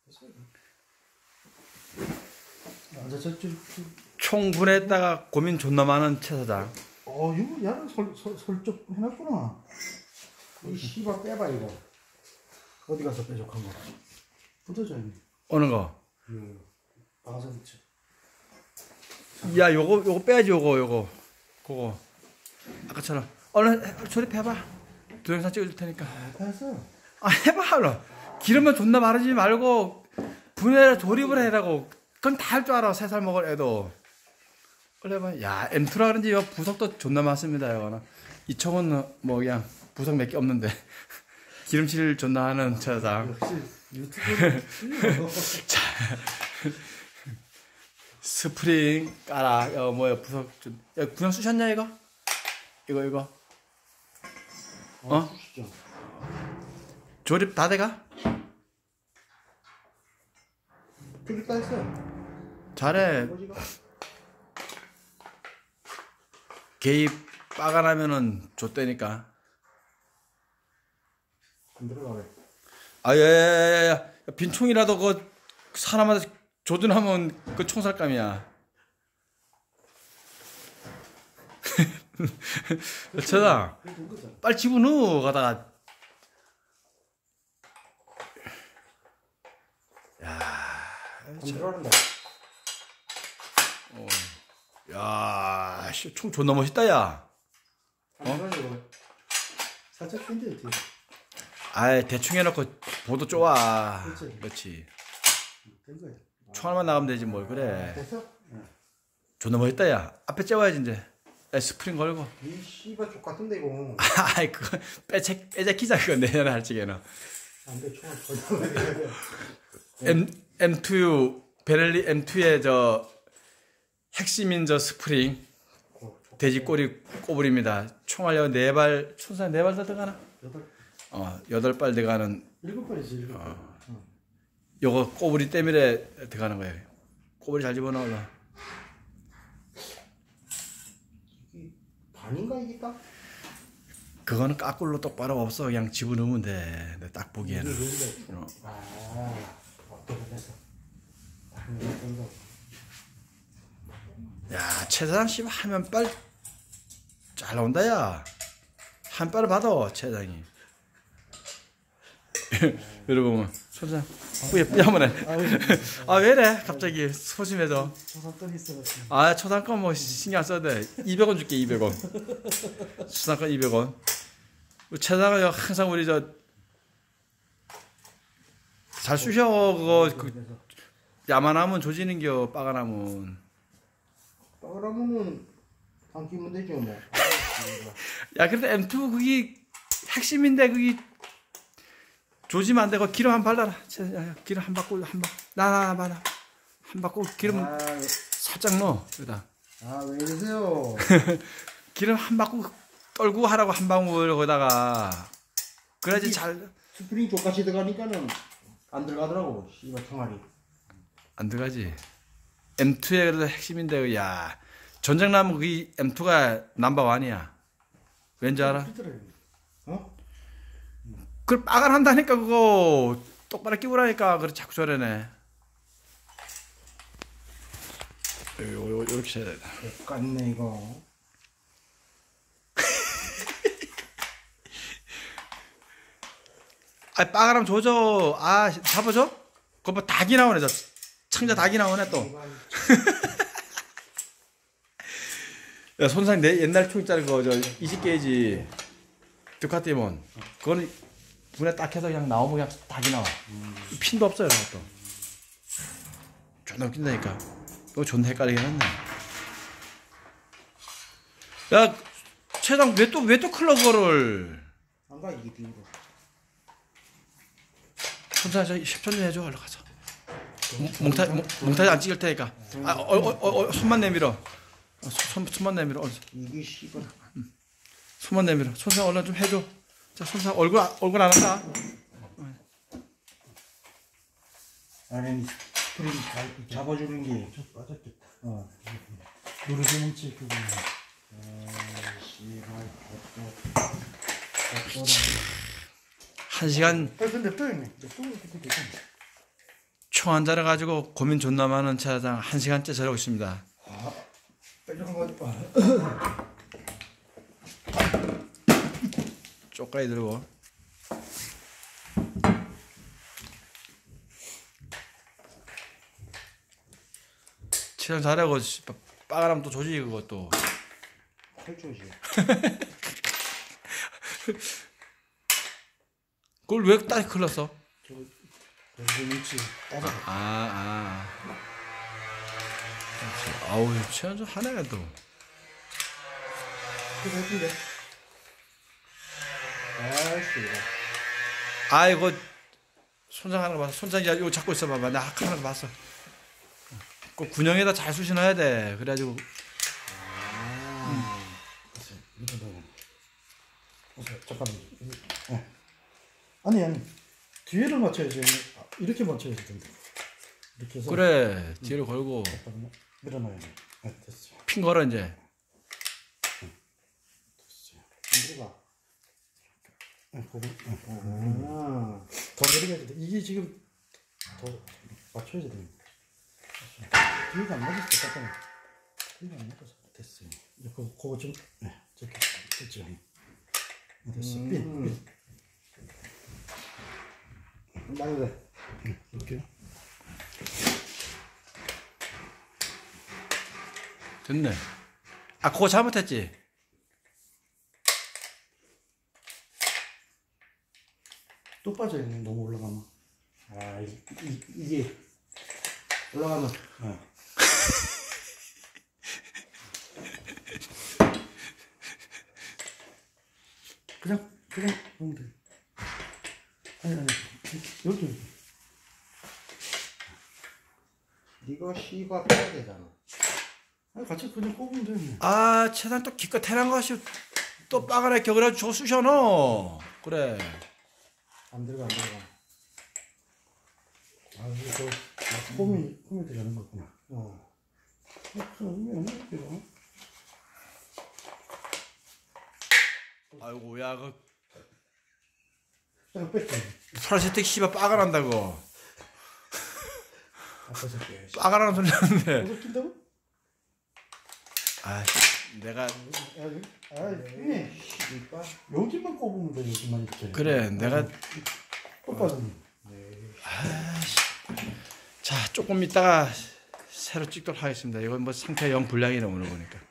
총분했다가 고민 존나 많은 최 사장. 이거 야는 설적 해놨구나. 이 씨발 빼봐 이거. 어디 가서 빼족한 거. 붙어져 있네. 어느 거? 방아쇠 붙여. 야, 요거 빼야지, 요거. 그거. 아까처럼. 얼른 조립해봐. 동영상 찍어줄 테니까. 됐어. 해봐, 얼른. 기름만 존나 마르지 말고, 분해를 조립을 해라고. 그건 다 할 줄 알아, 3살 먹을 애도. 얼른 해봐. 야, M2라 그런지, 부석도 존나 많습니다, 이거는. 이 총은 뭐, 그냥, 부석 몇 개 없는데. 기름칠 존나 하는 차장. 역시 유튜브는 자, 스프링 깔아. 뭐야, 부석 좀. 야, 구형 쓰셨냐, 이거? 이거. 쓰시죠. 조립 다 돼가? 조립 다 했어요. 잘해. 개입 빠가나면은 좆대니까. 안 들어가네. 야. 빈총이라도 그 사람한테 조준하면 그 총살감이야. 차장, 빨리 집어넣어 가다가. 안 들어간다. 야, 총 존나 멋있다, 야. 살짝 핀데 어떻게? 아이, 대충 해놓고 보도 좋아. 그렇지. 총 하나만 나가면 되지 뭘 그래. 됐어? 존나 멋있다, 야. 앞에 째워야지 이제. 야, 스프링 걸고. 이 씨발 족 같은데 이거. 아이, 그거 빼자키자 그거 내년에 할 적에는. 안돼 총알 걸려야 돼. M2 베렐리 M2의 저 핵심인 저 스프링 돼지 꼬리 꼬불입니다. 총알력 4발, 총살 4발 더 들어가나? 8발 들어가는. 7발이지. 7발. 요거 꼬부리 때문에 들어가는 거예요. 꼬부리 잘 집어넣어. 반인가 이게 딱? 그거는 까꿀로 똑바로 없어. 그냥 집어넣으면 돼. 내가 딱 보기에는. 됐어. 야, 최사장 씨 하면 빨 잘 나온다, 야. 한 빨을 받아, 최사장이. 여러분, 소장 뿌야 한번 해. 아, 왜래? 갑자기 소심해져. 초상권 있어가지고. 아, 초상권 뭐 신경 안 써도 돼. 200원 줄게, 200원. 초상권 200원. 최사장은 항상 우리 잘 쑤셔. 그거 야만하면 조지는겨. 빠가나면. 빠가나면은 안 끼면 되죠 뭐. 야, 그래도 M2 그게 핵심인데 그게 조지면 안 되고 기름 한 발라라. 기름 한 바꿀 한 바꿀 기름 살짝 넣어. 여기다. 왜 이러세요? 기름 한 바꿀 떨고 하라고 한 방울 거기다가. 그래야지 잘. 스프링 족같이 들어가니까는 안 들어가더라고. 씨발 총알이. 안 들어가지. M2의 그래도 핵심인데, 야, 전쟁 나면 그게 M2가 넘버원이야. 왠지 알아? 그걸 빠간 한다니까, 그거. 똑바로 끼우라니까. 그래, 자꾸 저래네. 요렇게 쳐야 돼. 똑같네, 이거. 빠가람 조져. 잡아줘? 그거 뭐 닭이 나오네, 창자 닭이 나오네, 또. 야, 손상 내 옛날 총 있잖아, 그거, 20게이지. 두카티몬. 그거는 분해 딱 해서 그냥 나오면 그냥 닭이 나와. 핀도 없어요, 그것도. 존나 웃긴다니까. 이거 존나 헷갈리게 해놨네. 야, 최장, 왜 또 클러, 그거를. 안 가, 이게 뒤로. 손상, 10천 원 해줘, 얼른 가자. 몽타지 안 찍을 테니까. 손만 내밀어. 손만 내밀어. 이게 씨발. 손만 내밀어. 손상 얼른 좀 해줘. 자, 손상 얼굴 안 한다. 아니, 스프링 잡아주는 게. 빠졌겠다. 누르주는 치, 그거. 씨발. 1시간. 근데 또 있네. 또 이렇게 되잖아. 총 한 잔을 가지고 고민 존나 많은 차장 1시간째 저러고 있습니다. 아, 뾰족한 거. 쪽가이 들고. 칠한 잘하고 빠가라면 또 조지 그것도. 철조지. 그걸 왜 딱 흘렀어? 저기 있지. 따져. 그렇지. 아우 칠한 좀 하네 또. 그래 예쁜데. 아이씨. 아이고 손장하는 거 봤어. 손장이 이거 잡고 있어 봐봐. 나 하는 거 봤어. 그 군형에다 잘 쑤셔놔야 돼. 그래가지고. 잠깐만. 아니 뒤에를 맞춰야지. 이렇게 맞춰야지 된다. 이렇게 해서. 그래 뒤로 걸고 밀어놔야 돼. 됐어. 핀 걸어 이제. 밀어봐. 더 내리게 돼. 이게 지금 더 맞춰야 돼. 뒤가 안 맞았어. 잠깐만. 뒤가 안 맞았어. 됐어요. 이제 그거 좀 저기 됐죠. 됐어. 핀. 나도 이렇게. 됐네. 아 그거 잘못했지. 또 빠져있네. 너무 올라가면. 이게 올라가면. 그냥 하면 돼. 아니 여기. 이거 씨가 빼야 되잖아. 아니 같이 그냥 꼽으면 돼. 아 최단 또 기껏 태난 것이 또 빠가라 격이라 저거 쑤셔 넣어. 그래. 안 들어가. 이거 폼이 들어가는 거구나. 아이고 야 그 뺐지. 플라스틱 씨발 빠가 난다고. 아파서 빼. 빠가 나는 소리 나는데. 이거 낀다고? 아 내가 형님 여기만 꼽으면 돼. 여기만 이렇게. 그래 내가 또 빠졌네. 자 조금 있다가 새로 찍도록 하겠습니다. 이건 뭐 상태 영 불량이네 오늘 보니까.